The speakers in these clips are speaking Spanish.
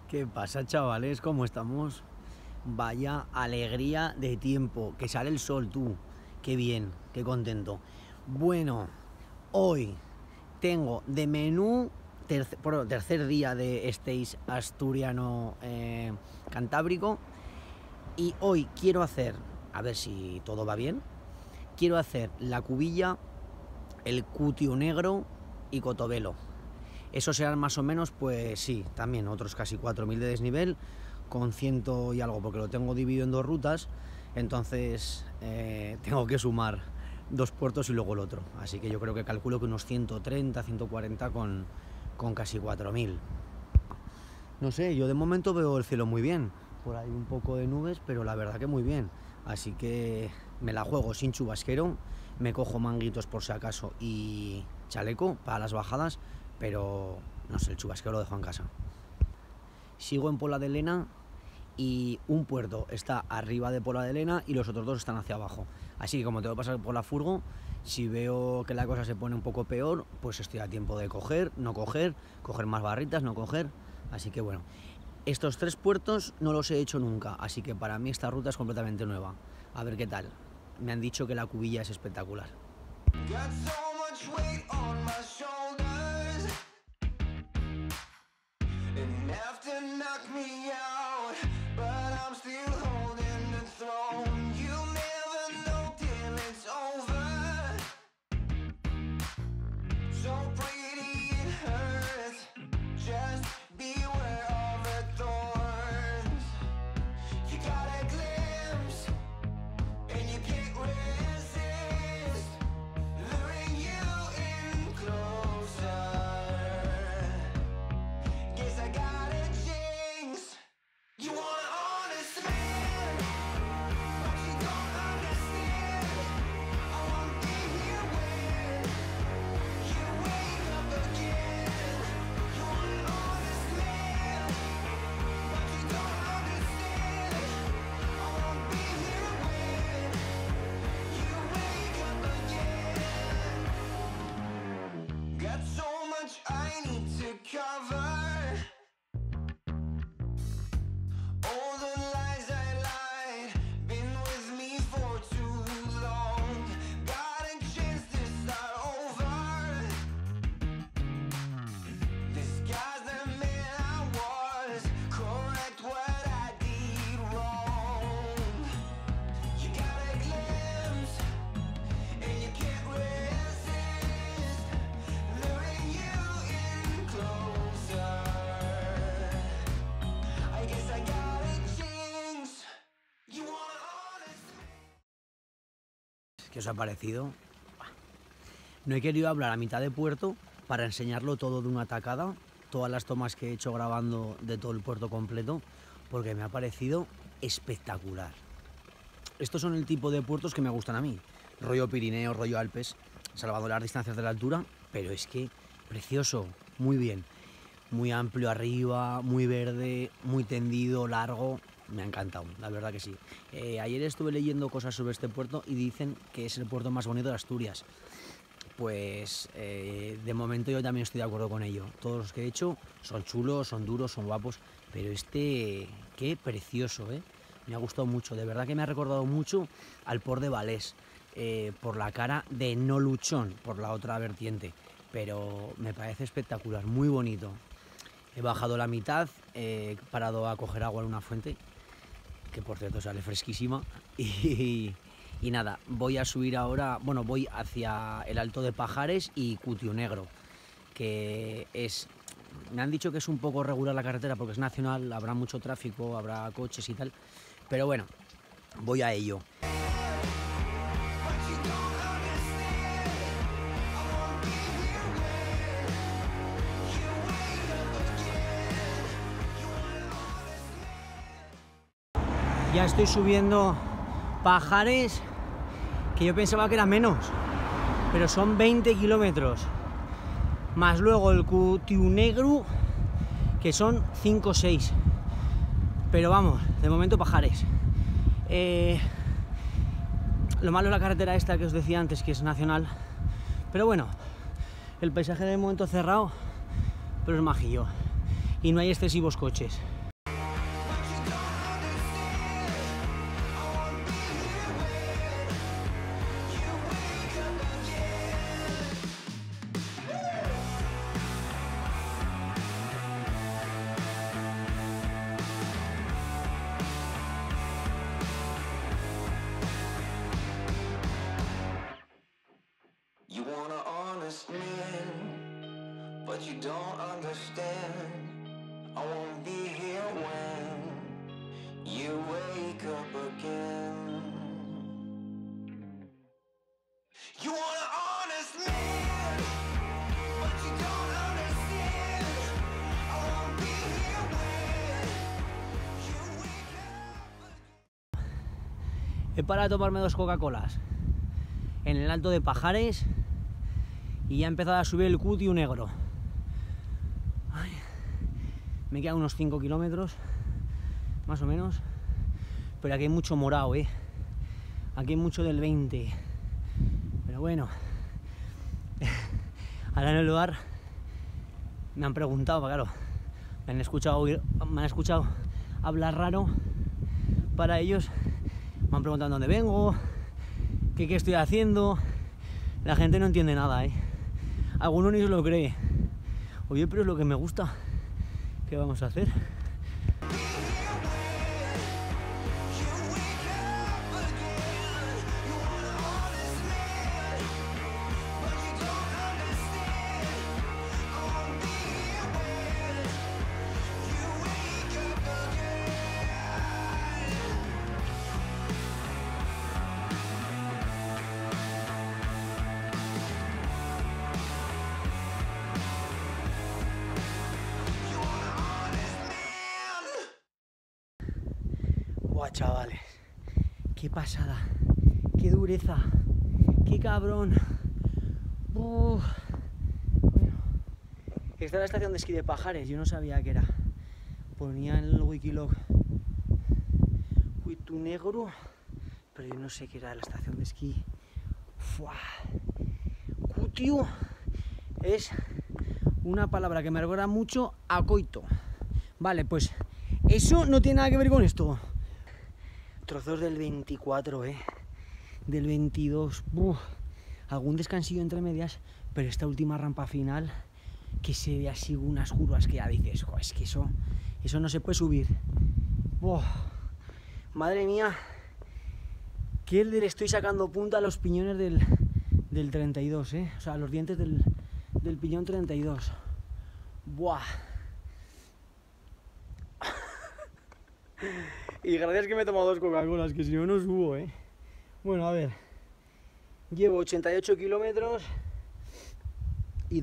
¿Qué pasa, chavales? ¿Cómo estamos? Vaya alegría de tiempo, que sale el sol, tú. Qué bien, qué contento. Bueno, hoy tengo de menú tercer día de Stays asturiano cantábrico, y hoy quiero hacer, a ver si todo va bien, quiero hacer la cubilla, el cutiu negro y cotobelo. Eso serán más o menos, pues sí, también otros casi 4000 de desnivel, con 100 y algo, porque lo tengo dividido en dos rutas, entonces tengo que sumar dos puertos y luego el otro. Así que yo creo que calculo que unos 130, 140 con casi 4000. No sé, yo de momento veo el cielo muy bien. Por ahí un poco de nubes, pero la verdad que muy bien. Así que me la juego sin chubasquero, me cojo manguitos por si acaso y chaleco para las bajadas, pero no sé, el chubasquero lo dejo en casa. Sigo en Pola de Lena y un puerto está arriba de Pola de Lena y los otros dos están hacia abajo. Así que como tengo que pasar por la furgo, si veo que la cosa se pone un poco peor, pues estoy a tiempo de coger, no coger, coger más barritas, no coger. Así que bueno, estos tres puertos no los he hecho nunca, así que para mí esta ruta es completamente nueva. A ver qué tal. Me han dicho que la cubilla es espectacular. ¿Qué os ha parecido? No he querido hablar a mitad de puerto para enseñarlo todo de una tacada, todas las tomas que he hecho grabando de todo el puerto completo, porque me ha parecido espectacular. Estos son el tipo de puertos que me gustan a mí, rollo Pirineo, rollo Alpes, salvando las distancias de la altura, pero es que precioso, muy bien, muy amplio arriba, muy verde, muy tendido, largo. Me ha encantado, la verdad que sí. Ayer estuve leyendo cosas sobre este puerto y dicen que es el puerto más bonito de Asturias. Pues de momento yo también estoy de acuerdo con ello. Todos los que he hecho son chulos, son duros, son guapos, pero este, qué precioso, ¿eh? Me ha gustado mucho, de verdad que me ha recordado mucho al Port de Vallés, por la cara de no luchón, por la otra vertiente, pero me parece espectacular, muy bonito. He bajado la mitad, he parado a coger agua en una fuente, que por cierto sale fresquísima, y nada, voy a subir ahora, bueno, voy hacia el Alto de Pajares y Cutiu Negro, que es, me han dicho que es un poco regular la carretera porque es nacional, habrá mucho tráfico, habrá coches y tal, pero bueno, voy a ello. Ya estoy subiendo Pajares, que yo pensaba que era menos, pero son 20 kilómetros, más luego el Cutiu Negro, que son 5 o 6, pero vamos, de momento Pajares. Lo malo es la carretera esta que os decía antes, que es nacional, pero bueno, el paisaje de momento cerrado, pero es majillo, y no hay excesivos coches. don't understand. I won't be here when you wake up again. You want an honest man, but you don't understand. I won't be here when you wake up again. He parado a tomarme 2 Coca-Colas en el Alto de Pajares y ya ha empezado a subir el Cutiu negro. Ay, me quedan unos 5 kilómetros, más o menos, pero aquí hay mucho morado, aquí hay mucho del 20. Pero bueno, ahora en el lugar me han preguntado, claro, me han escuchado hablar raro. Para ellos me han preguntado dónde vengo, qué estoy haciendo. La gente no entiende nada, Alguno ni se lo cree. Oye, pero es lo que me gusta. ¿Qué vamos a hacer? Buah, chavales, qué pasada, qué dureza, qué cabrón. Bueno, esta es la estación de esquí de Pajares, yo no sabía qué era. Ponía en el Wikilog Cutiu negro, pero yo no sé qué era la estación de esquí. Fua. Cutiu es una palabra que me recuerda mucho a coito. Vale, pues eso no tiene nada que ver con esto. Trozos del 24, del 22, algún descansillo entre medias, pero esta última rampa final, que se ve así unas curvas que ya dices, es que eso no se puede subir. Madre mía, que le estoy sacando punta a los piñones del 32, o sea, los dientes del piñón 32. Buah. Y gracias que me he tomado 2 Coca-Colas, que si no, no subo, Bueno, a ver. Llevo 88 kilómetros y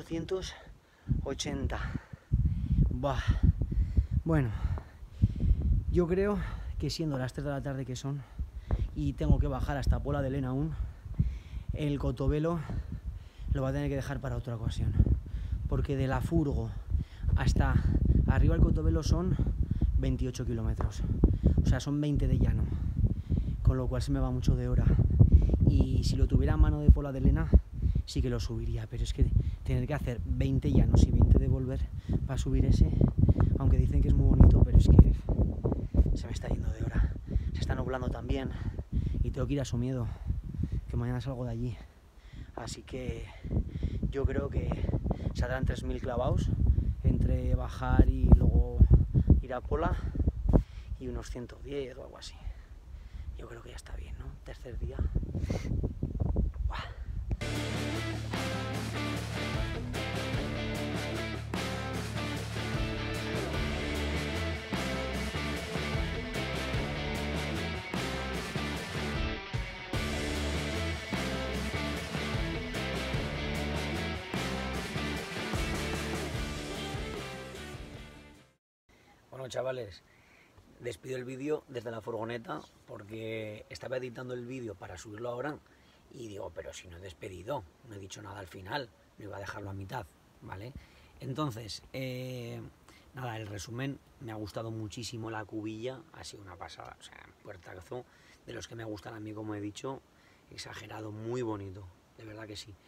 2.880. Bah. Bueno, yo creo que siendo las 3 de la tarde que son y tengo que bajar hasta Pola de Lena aún, el Cotobelo lo va a tener que dejar para otra ocasión. Porque de la Furgo hasta arriba el Cotobelo son 28 kilómetros, o sea, son 20 de llano, con lo cual se me va mucho de hora. Y si lo tuviera a mano de Pola de Lena, sí que lo subiría, pero es que tener que hacer 20 llanos y 20 de volver para subir ese, aunque dicen que es muy bonito, pero es que se me está yendo de hora. Se está nublando también y tengo que ir a Somiedo, que mañana salgo de allí. Así que yo creo que saldrán 3.000 clavados entre bajar y luego ir a Pola, y unos 110 o algo así. Yo creo que ya está bien, ¿no? Tercer día. Buah. Bueno, chavales, despido el vídeo desde la furgoneta porque estaba editando el vídeo para subirlo ahora y digo, pero si no he despedido, no he dicho nada al final, no iba a dejarlo a mitad, ¿vale? Entonces, nada, el resumen, me ha gustado muchísimo la cubilla, ha sido una pasada, o sea, un puertazo de los que me gustan a mí, como he dicho, exagerado, muy bonito, de verdad que sí.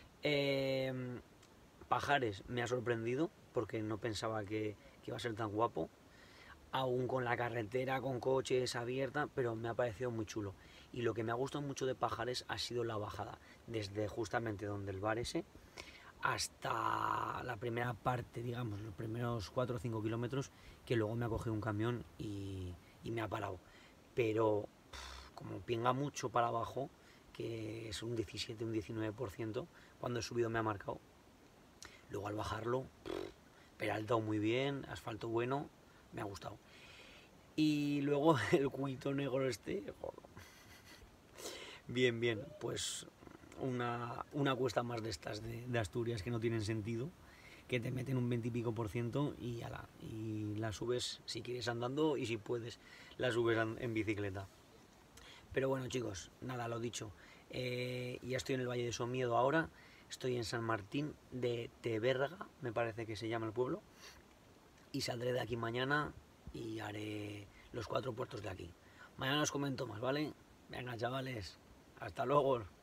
Pajares me ha sorprendido porque no pensaba que iba a ser tan guapo, aún con la carretera, con coches abierta, pero me ha parecido muy chulo. Y lo que me ha gustado mucho de Pajares ha sido la bajada, desde justamente donde el bar ese hasta la primera parte, digamos, los primeros 4 o 5 kilómetros, que luego me ha cogido un camión y me ha parado. Pero como pinga mucho para abajo, que es un 17, un 19%, cuando he subido me ha marcado, Luego al bajarlo, peraltado muy bien, asfalto bueno, me ha gustado. Y luego el cuito negro este, joder. Bien, bien, pues una cuesta más de estas de Asturias que no tienen sentido, que te meten un 20 y pico % y la subes si quieres andando y si puedes la subes en bicicleta. Pero bueno chicos, nada, lo dicho, ya estoy en el Valle de Somiedo ahora, estoy en San Martín de Teberga, me parece que se llama el pueblo, y saldré de aquí mañana y haré los 4 puertos de aquí. Mañana os comento más, ¿vale? Venga chavales, hasta luego.